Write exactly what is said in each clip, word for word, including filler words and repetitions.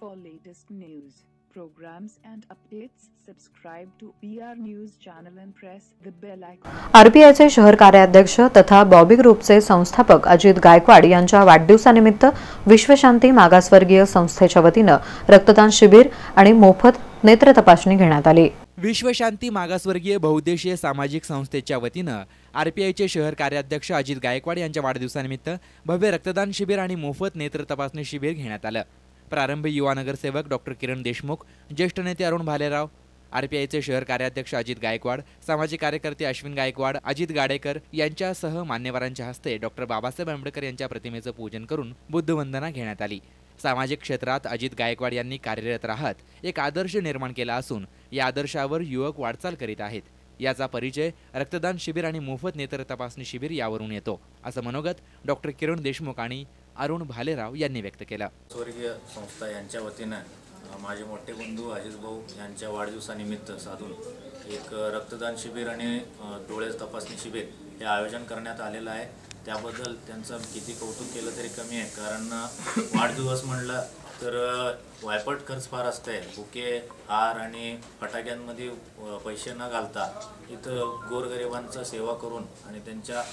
For latest news, programs and updates, subscribe to P R News channel and press the bell icon. आरपीआयचे शहर कार्याध्यक्ष तथा बॉबी ग्रुपचे संस्थापक अजित गायकवाड यांच्या वाढदिवसानिमित्त विश्वशांती मागासवर्गीय संस्थेच्या वतीने रक्तदान शिबिर आणि मोफत नेत्र तपासणी घेण्यात आली। विश्वशांती मागासवर्गीय बहुउद्देशीय सामाजिक संस्थेच्या वतीने आरपीआयचे शहर कार्याध्यक्ष अजित गायकवाड यांच्या वाढदिवसानिमित्त भव्य रक्तदान शिबिर आणि मोफत नेत्र तपासणी शिबिर घेण्यात आले। प्रारंभी युवा नगरसेवक डॉक्टर किरण देशमुख, ज्येष्ठ नेते अरुण भालेराव, आरपीआयचे शहर कार्याध्यक्ष अजित गायकवाड, सामाजिक कार्यकर्ते अश्विन गायकवाड, अजित गाडेकर यांच्यासह मान्यवरांच्या हस्ते डॉक्टर बाबासाहेब आंबेडकर यांच्या प्रतिमेचे पूजन करून बुद्धवंदना घेण्यात आली। सामाजिक क्षेत्रात अजित गायकवाड यांनी कार्यरत राहत एक आदर्श निर्माण केला असून या आदर्शावर युवक वाटचाल करीत आहेत। याचा परिचय रक्तदान शिबिर आणि मोफत नेत्र तपासणी शिबिर यावरून येतो, असं मनोगत डॉक्टर किरण देशमुख आणि अरुण भालेराव यांनी व्यक्त केलं। स्वर्गीय संस्था यांच्या वतीने माझे मोठे बंधू अजित भाऊ यांच्या वाढदिवसानिमित्त साधून एक रक्तदान शिबिर आणि डोळे तपासणी शिबिर हे आयोजन करण्यात आलेलं आहे। त्याबद्दल त्यांचं किती कौतुक केलं तरी कमी आहे, कारण वाढदिवस म्हणलं तर वायपट खर्च फार असते। बुके, हार आणि फटाक्यांमध्ये पैसे न घालता इथं गोरगरिबांचा सेवा करून आणि त्यांच्या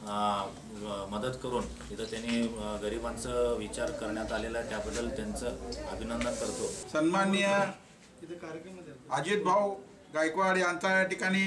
मदत करून इथं त्यांनी गरिबांचा विचार करण्यात आलेला आहे। त्याबद्दल त्यांचं अभिनंदन करतो। सन्माननीय अजित भाऊ गायकवाड यांचा या ठिकाणी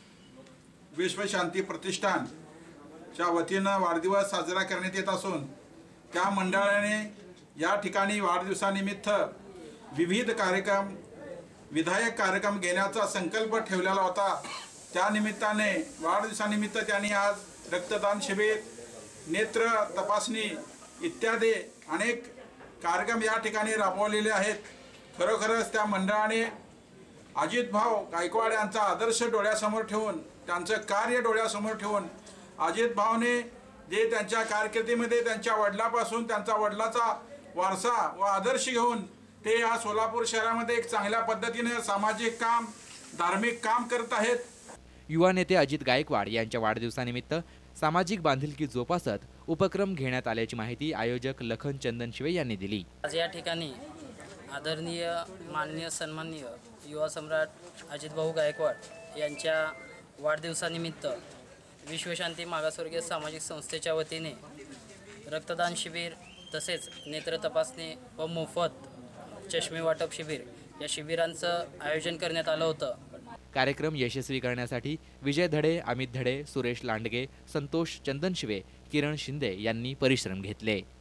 विश्वशांती प्रतिष्ठानच्या वतीनं वाढदिवस साजरा करण्यात येत असून त्या मंडळाने या ठिकाणी वाढदिवसानिमित्त विविध कार्यक्रम विधायक कार्यक्रम घेण्याचा संकल्प ठेवलेला होता। त्या निमित्ताने वाढदिवसानिमित्त त्यांनी आज रक्तदान शिबिर, नेत्र तपासणी इत्यादी अनेक कार्यक्रम या ठिकाणी राबवलेले आहेत। खरोखरच त्या मंडळाने अजित भाऊ गायकवाड यांचा आदर्श डोळ्यासमोर ठेवून, त्यांचं कार्य डोळ्यासमोर ठेवून अजित भाऊने जे त्यांच्या कारकिर्दीमध्ये त्यांच्या वडिलापासून त्यांचा वडिलाचा वारसा व आदर्श घेऊन ते या सोलापूर शहरामध्ये एक चांगल्या पद्धतीने सामाजिक काम, धार्मिक काम करत आहेत। युवा नेते अजित गायकवाड यांच्या वाढदिवसानिमित्त सामाजिक बांधिलकी जोपासत उपक्रम घेण्यात आल्याची माहिती आयोजक लखन चंदनशिवे यांनी दिली। आज या ठिकाणी आदरणीय माननीय सन्माननीय युवा सम्राट अजित भाऊ गायकवाड यांच्या वाढदिवसानिमित्त विश्वशांती मागासवर्गीय सामाजिक संस्थेच्या वतीने रक्तदान शिबिर तसेच नेत्र तपासणी व मोफत चष्मे वाटप शिबिर या शिबिरांचं आयोजन करण्यात आलं होतं। कार्यक्रम यशस्वी करण्यासाठी विजय धडे, अमित धडे, सुरेश लांडगे, संतोष चंदनशिवे, किरण शिंदे यांनी परिश्रम घेतले।